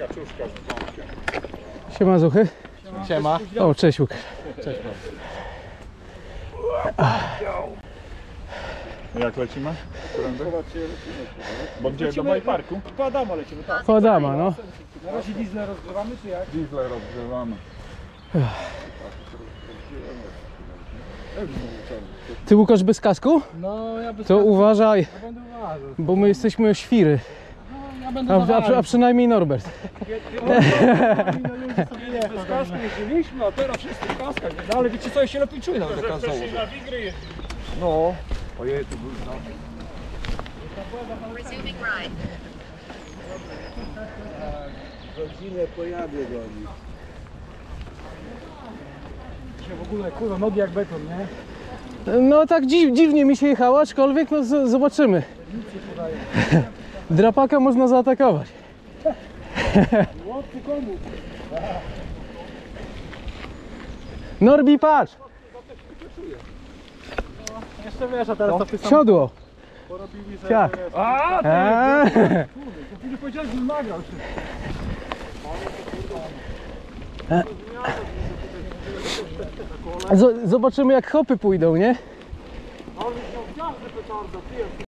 kaczuszka z dzwonkiem. Siema Zuchy. Siema. O, cześć Łukasz. Cześć. Jak lecimy? Bo gdzie? Do mojej parku? Po Adama lecimy, tak? Po Adama, no. Na razie diesle rozgrzewamy, czy jak? Diesle rozgrzewamy. Ty Łukasz bez kasku? No, ja bez To uważaj, Ja będę uważał. bo my jesteśmy świry. No, ja będę A przynajmniej Norbert. Bez kasku jeździliśmy, a teraz wszyscy w kaskach. No, ale wiecie co, ja się lepiej czuję nawet do kask założę. No. Ojej, tu był Resuming ride. Godzinę pojadę do nich. Dzisiaj w ogóle, kurwa, nogi jak beton, nie? No tak dziwnie mi się jechało, aczkolwiek no zobaczymy. Drapaka można zaatakować. Łotku komu? Norbi, patrz! Jeszcze wiesz, a teraz to ty sam Siodło! porobili, że... Tak. A, ty! Eee. Ty nie powiedziałeś, że nagrał się. Zobaczymy jak hopy pójdą, nie? Ale miał gwiazdy petarda, ty